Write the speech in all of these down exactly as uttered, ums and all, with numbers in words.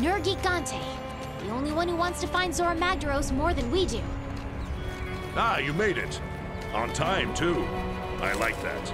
Nergigante. The only one who wants to find Zorah Magdaros more than we do. Ah, you made it. On time, too. I like that.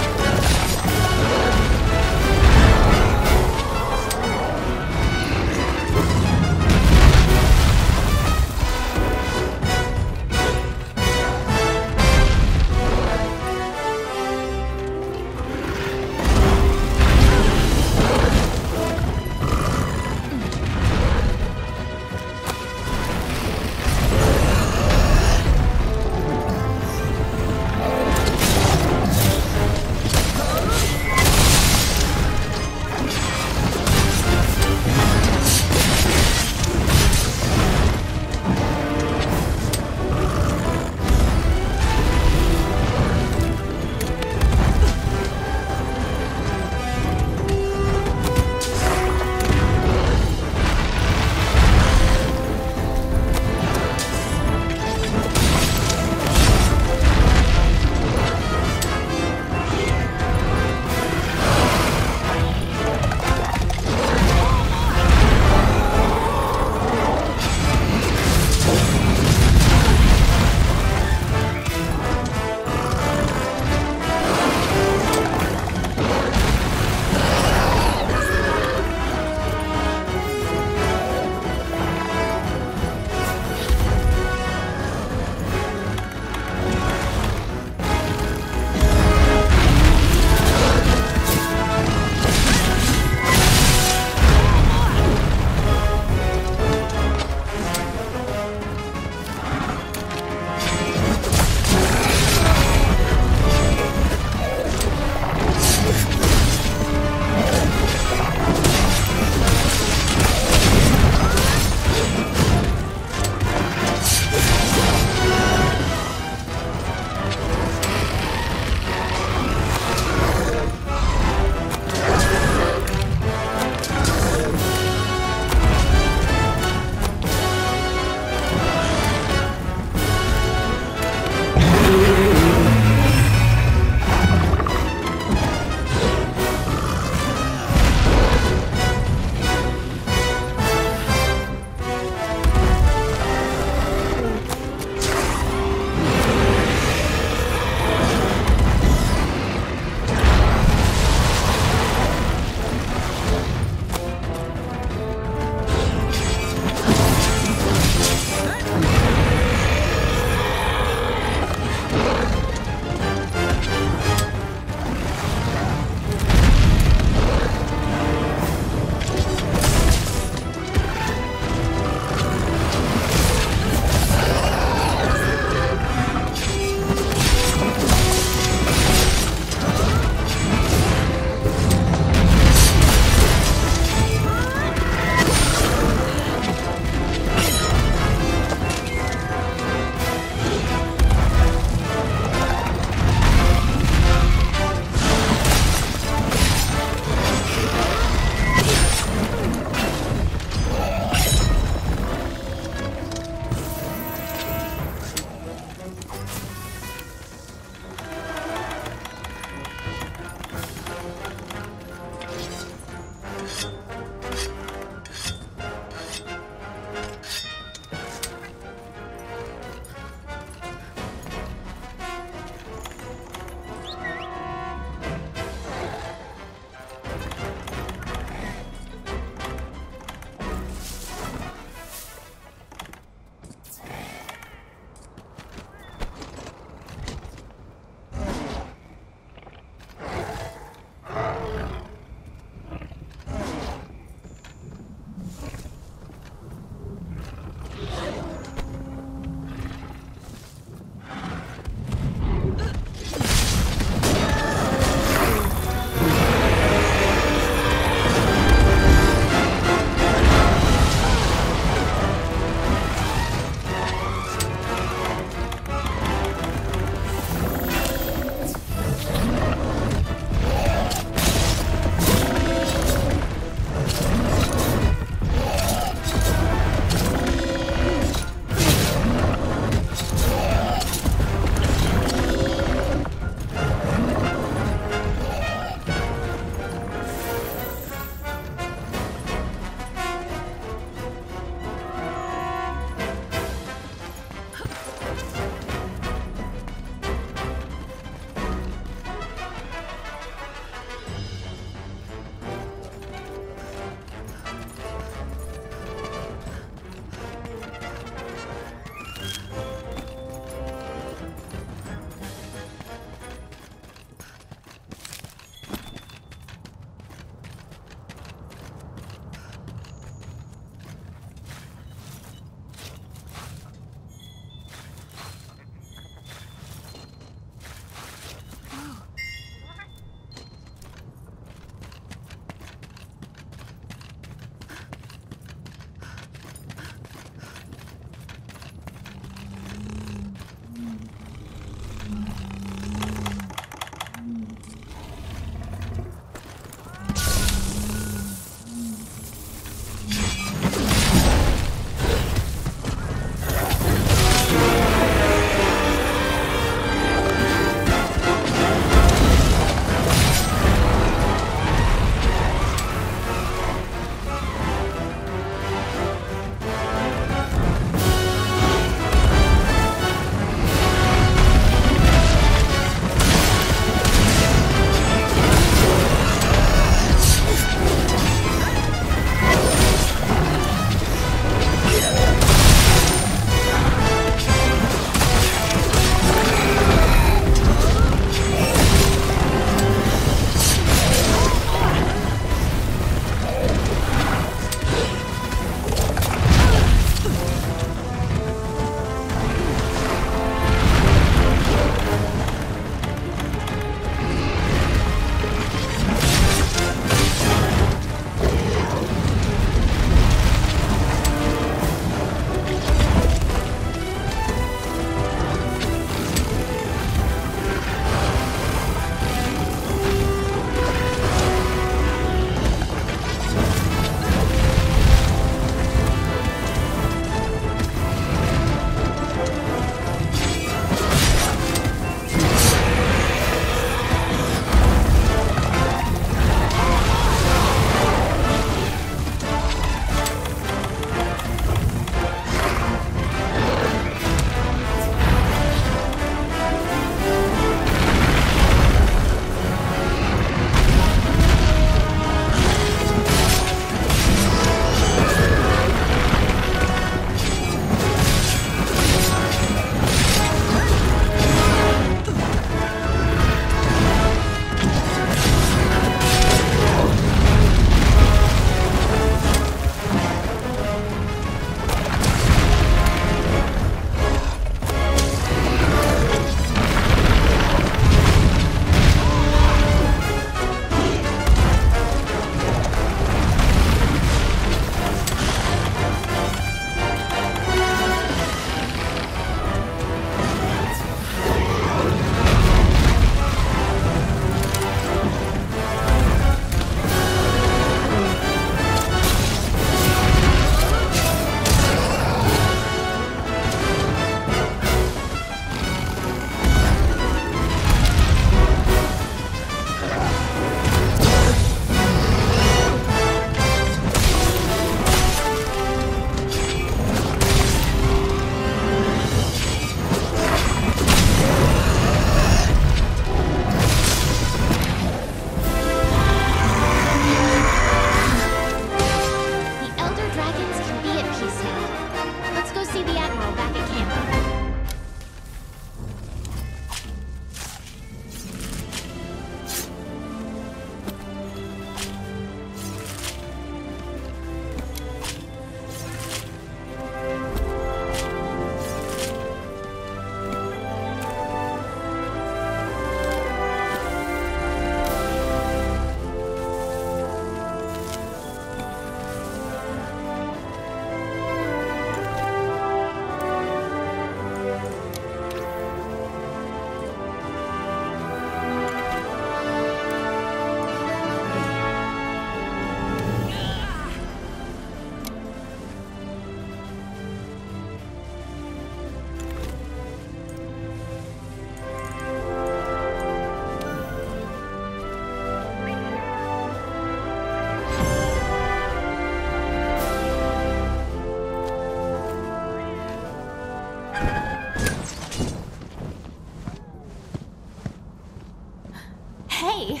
Hey!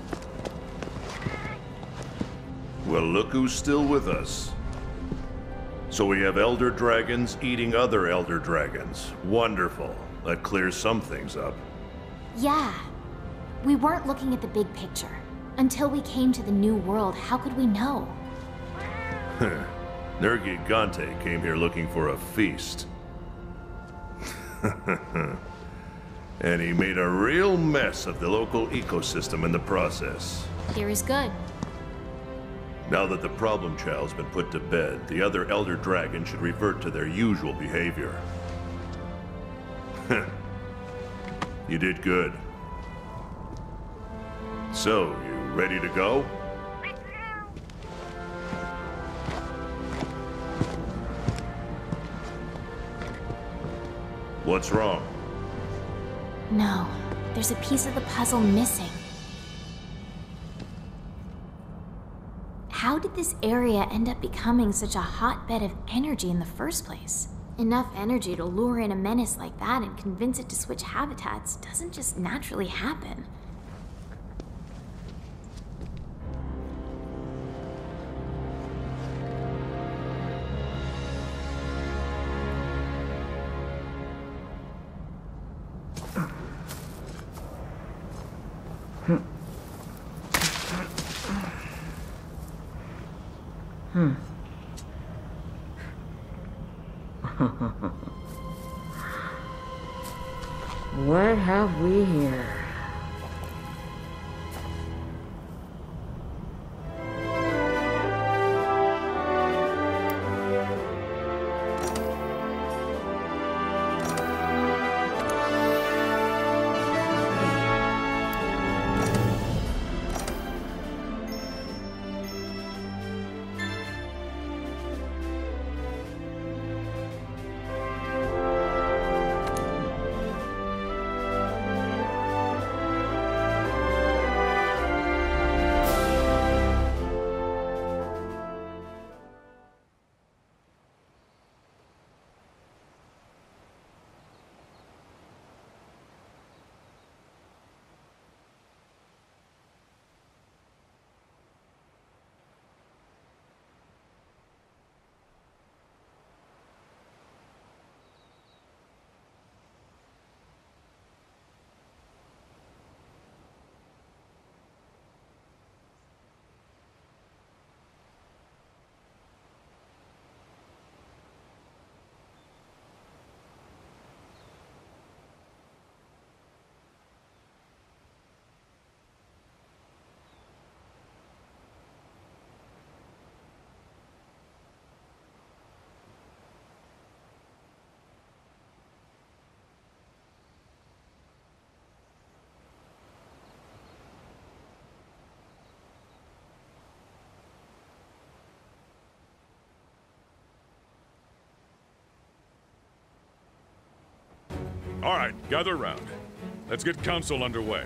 Well, look who's still with us. So we have Elder Dragons eating other Elder Dragons. Wonderful. That clears some things up. Yeah. We weren't looking at the big picture. Until we came to the new world, how could we know? Nergigante came here looking for a feast. And he made a real mess of the local ecosystem in the process. Theory's good. Now that the problem child's been put to bed, the other Elder Dragons should revert to their usual behavior. You did good. So, you ready to go? What's wrong? No, there's a piece of the puzzle missing. How did this area end up becoming such a hotbed of energy in the first place? Enough energy to lure in a menace like that and convince it to switch habitats doesn't just naturally happen. Hmm. What have we here? All right, gather round. Let's get council underway.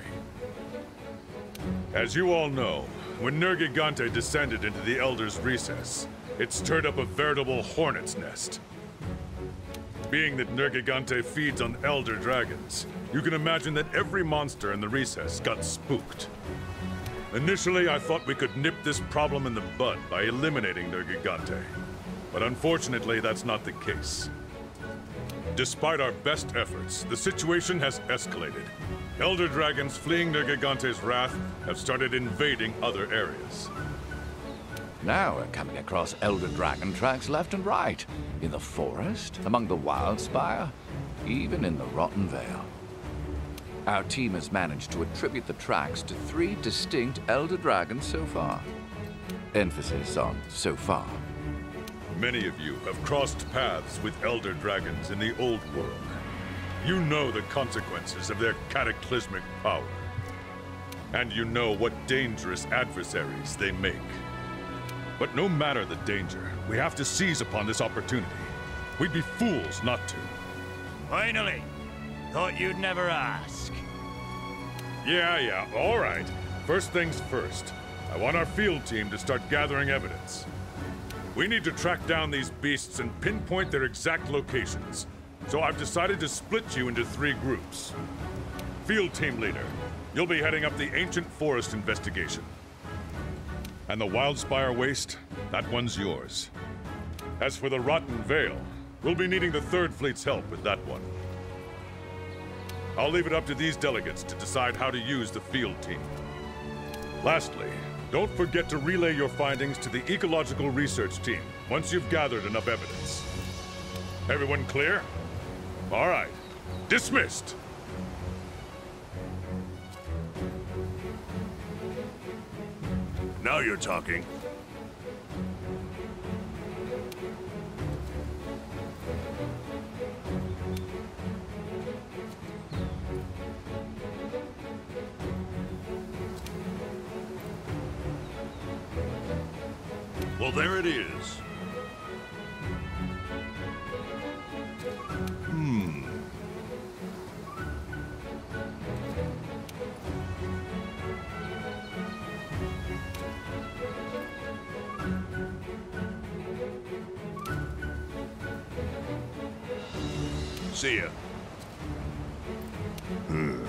As you all know, when Nergigante descended into the Elder's recess, it stirred up a veritable hornet's nest. Being that Nergigante feeds on Elder Dragons, you can imagine that every monster in the recess got spooked. Initially, I thought we could nip this problem in the bud by eliminating Nergigante. But unfortunately, that's not the case. Despite our best efforts, the situation has escalated. Elder Dragons fleeing Nergigante's wrath have started invading other areas. Now we're coming across Elder Dragon tracks left and right. In the forest, among the Wildspire, even in the Rotten Vale. Our team has managed to attribute the tracks to three distinct Elder Dragons so far. Emphasis on so far. Many of you have crossed paths with Elder Dragons in the old world. You know the consequences of their cataclysmic power. And you know what dangerous adversaries they make. But no matter the danger, we have to seize upon this opportunity. We'd be fools not to. Finally! Thought you'd never ask. Yeah, yeah, all right. First things first. I want our field team to start gathering evidence. We need to track down these beasts and pinpoint their exact locations. So I've decided to split you into three groups. Field team leader, you'll be heading up the ancient forest investigation. And the Wildspire Waste, that one's yours. As for the Rotten Vale, we'll be needing the Third Fleet's help with that one. I'll leave it up to these delegates to decide how to use the field team. Lastly, don't forget to relay your findings to the Ecological Research Team once you've gathered enough evidence. Everyone clear? All right. Dismissed! Now you're talking. Well, there it is. Hmm. See ya. Hmm.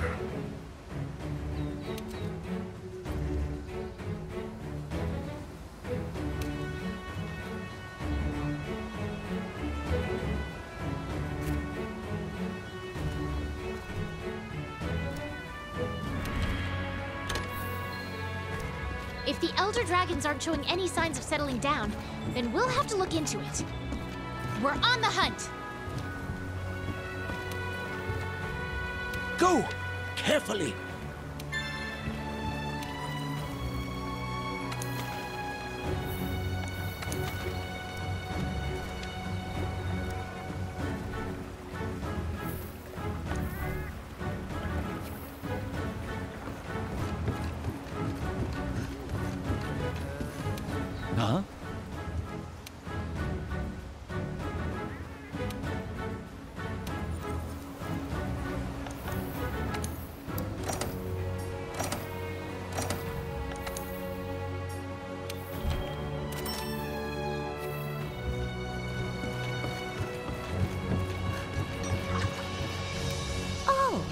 If the Elder Dragons aren't showing any signs of settling down, then we'll have to look into it. We're on the hunt! Go! Carefully! Huh? Oh!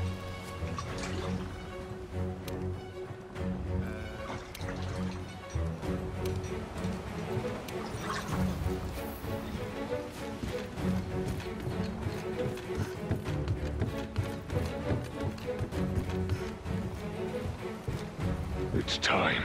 It's time.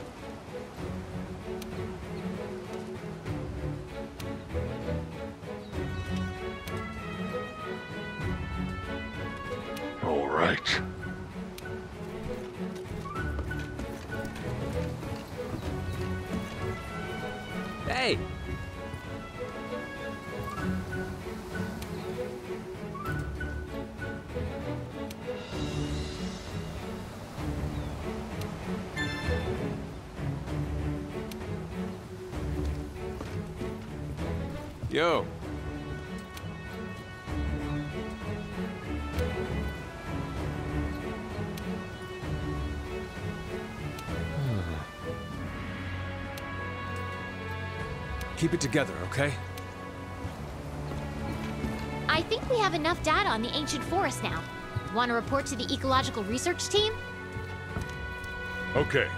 All right. Hey! Yo. Keep it together, okay? I think we have enough data on the ancient forest now. Want to report to the Ecological Research Team? Okay.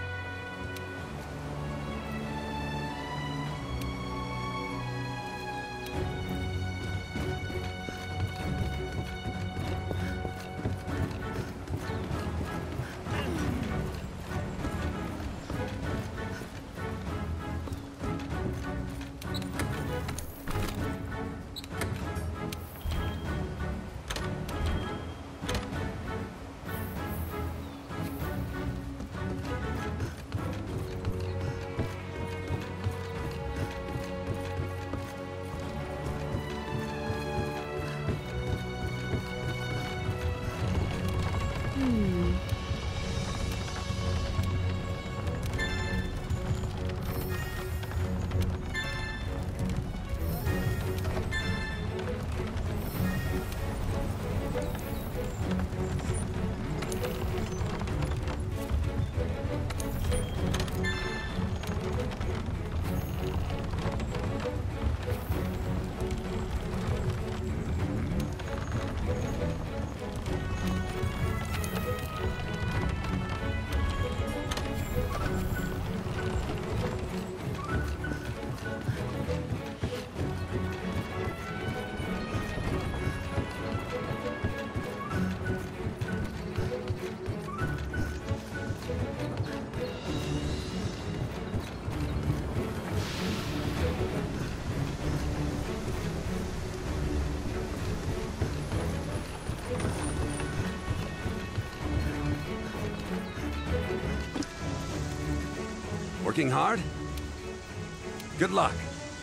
Working hard? Good luck.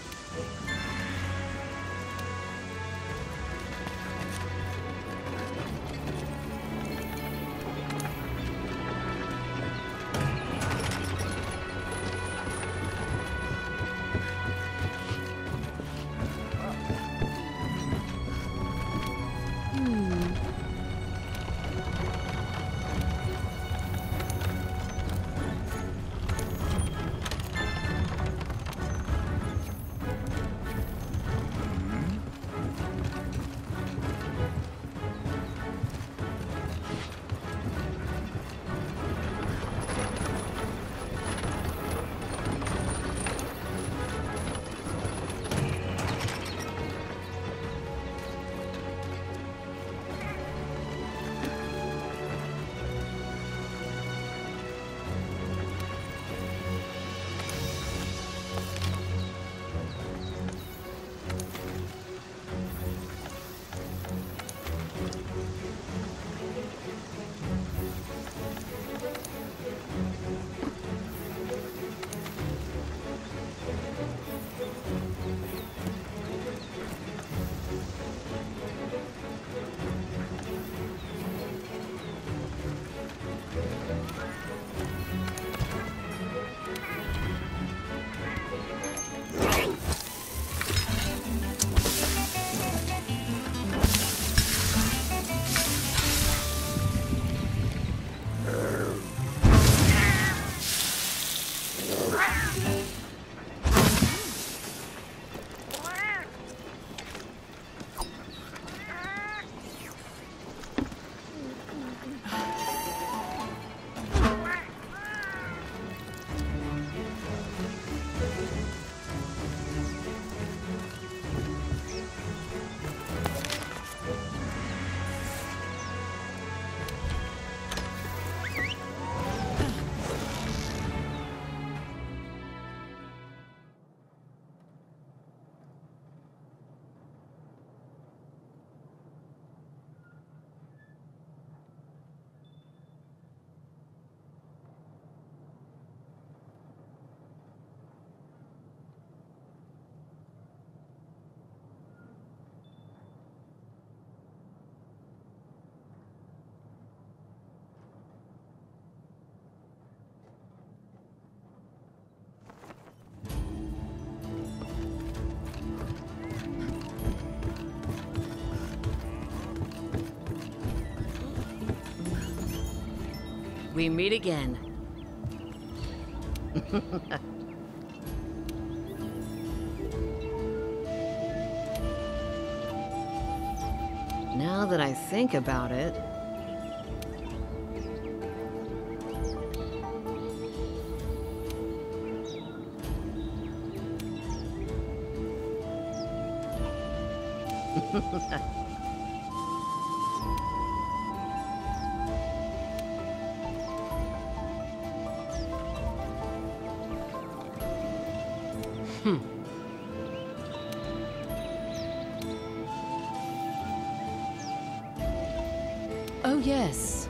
We meet again. Now that I think about it... Hmm. Oh, yes.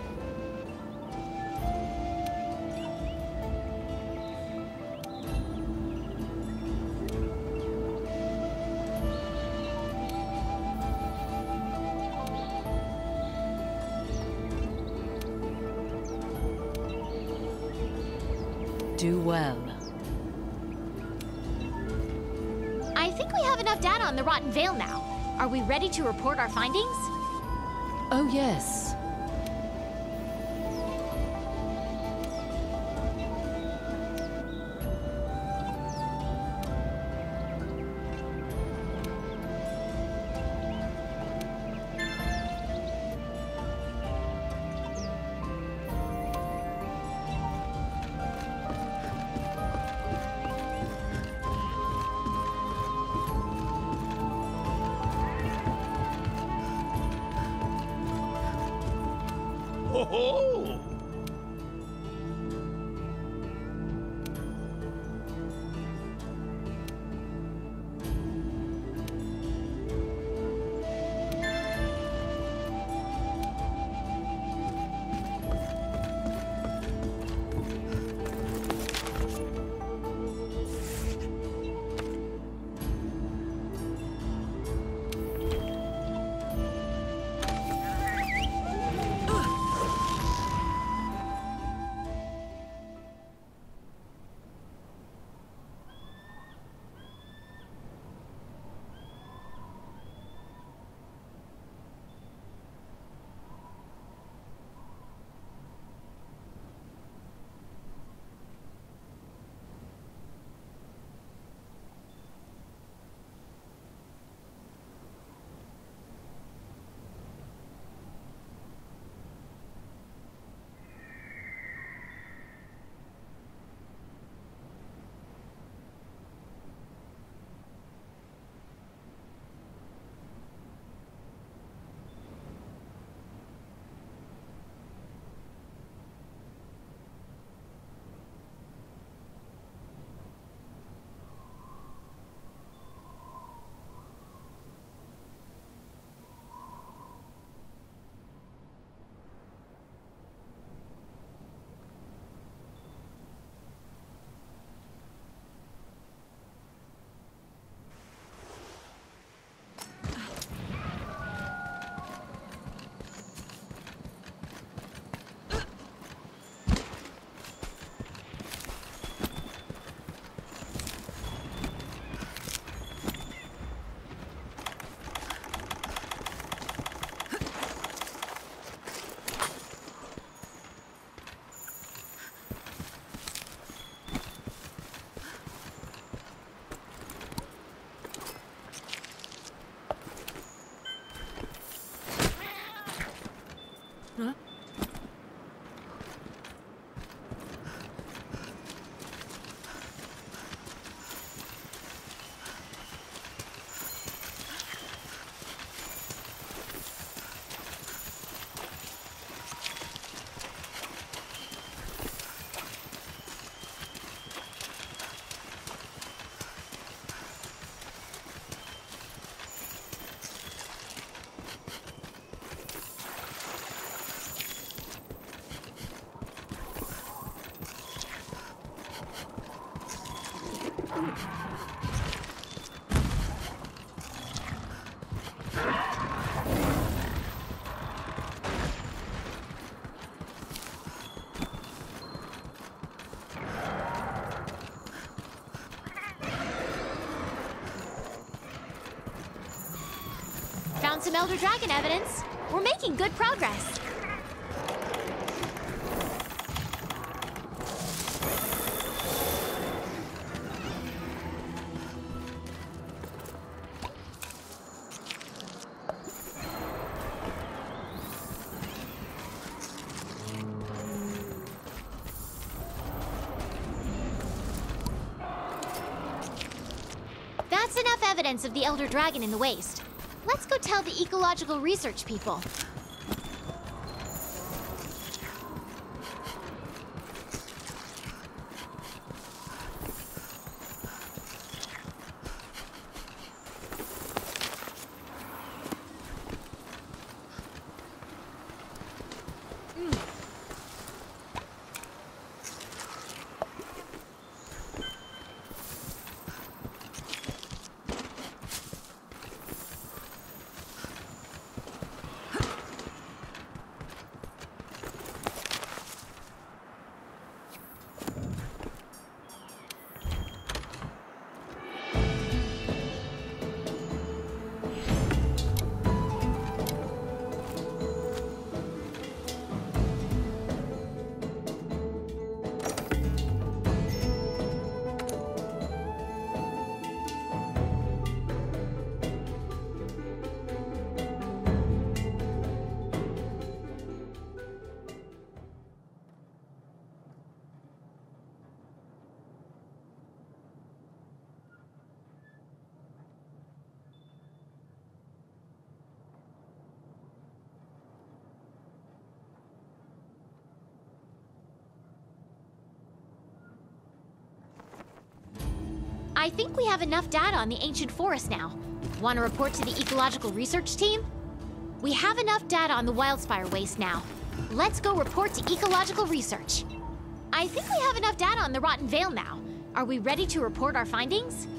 Do well. I think we have enough data on the Rotten Vale now. Are we ready to report our findings? Oh, yes. Oh! some Elder Dragon evidence. We're making good progress. That's enough evidence of the Elder Dragon in the waste. Let's go tell the ecological research people. I think we have enough data on the ancient forest now. Want to report to the ecological research team? We have enough data on the Wildspire waste now. Let's go report to ecological research. I think we have enough data on the Rotten Vale now. Are we ready to report our findings?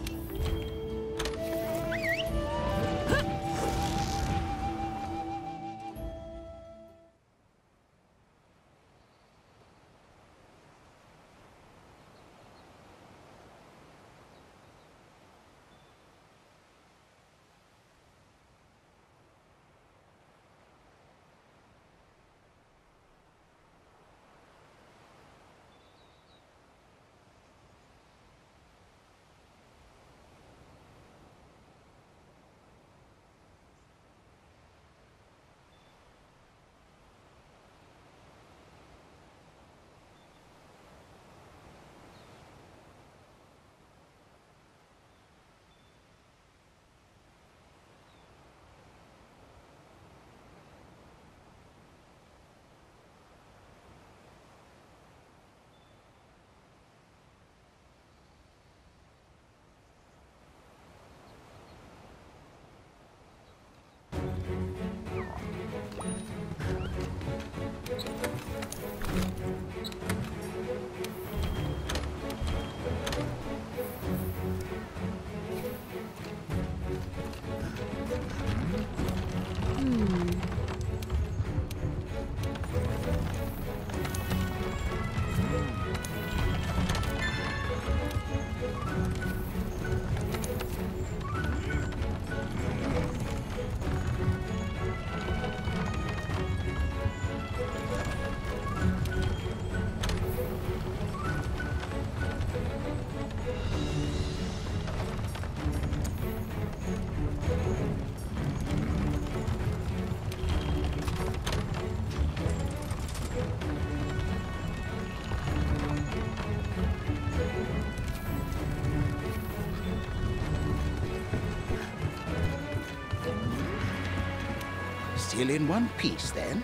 Still in one piece, then?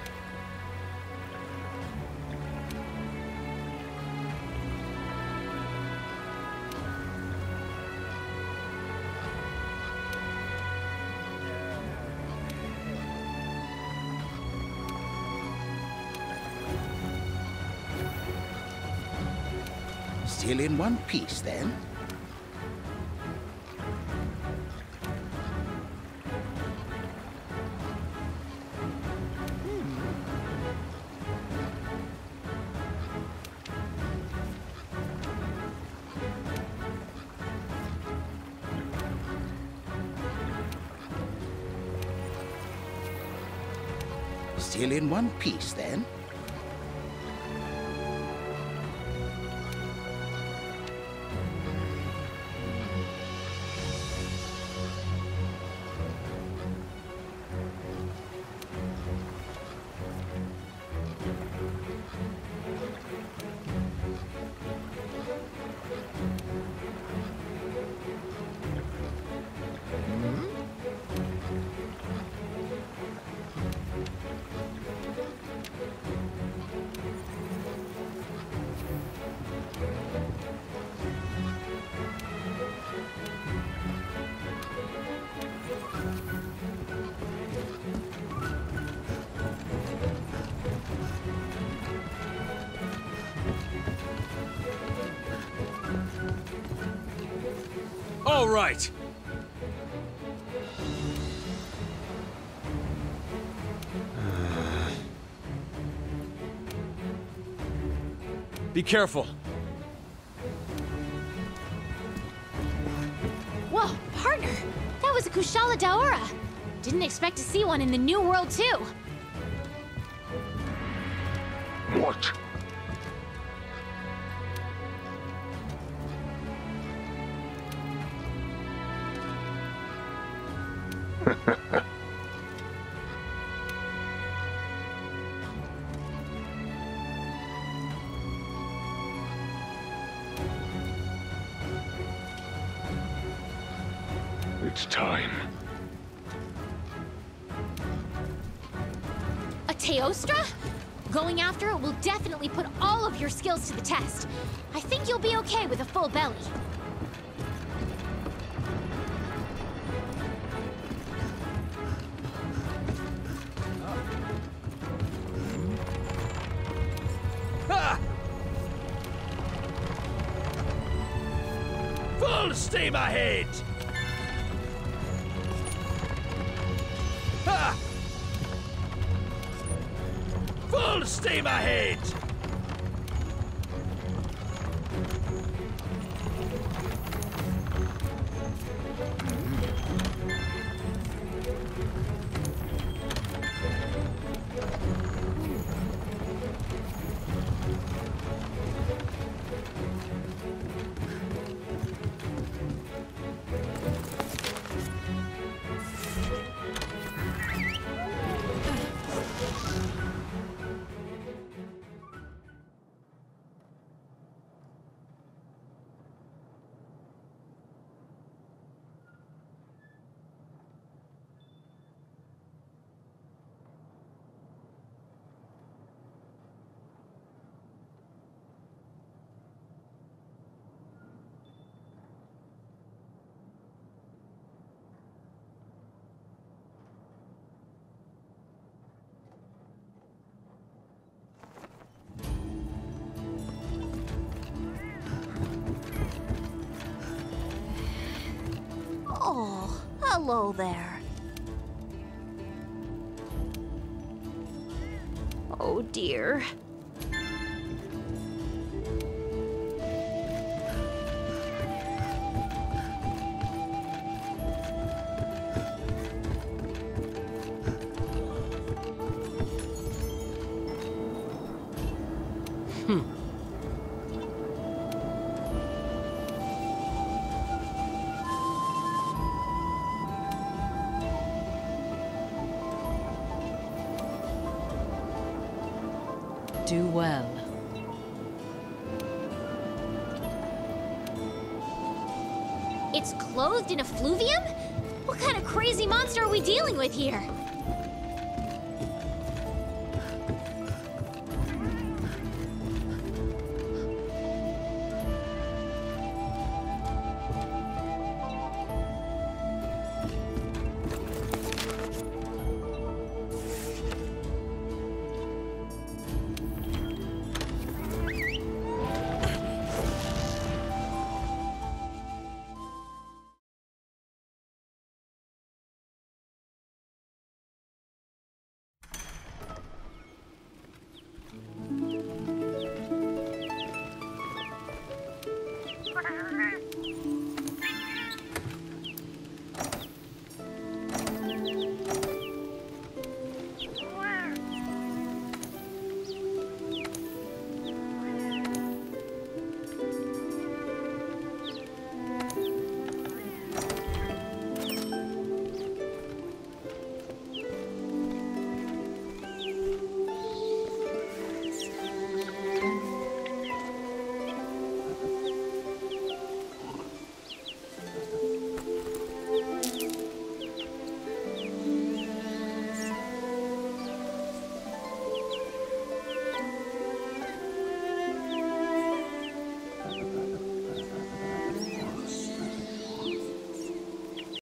Still in one piece, then? Still in one piece, then? All right. Be careful. Whoa, partner! That was a Kushala Daora! Didn't expect to see one in the New World, too! What? It's time. A Teostra? Going after it will definitely put all of your skills to the test. I think you'll be okay with a full belly. Ah! Full steam ahead! Ah! Full steam ahead! Oh, hello there. Oh dear. Do well. It's clothed in effluvium? What kind of crazy monster are we dealing with here?